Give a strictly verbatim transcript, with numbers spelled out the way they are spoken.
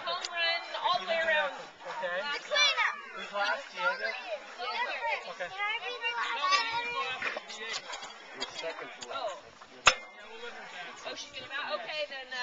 home run all the way around. Okay. Who's last? Diego? Okay. You're second to last. Oh. Oh, she's gonna bow? Okay, then. Uh,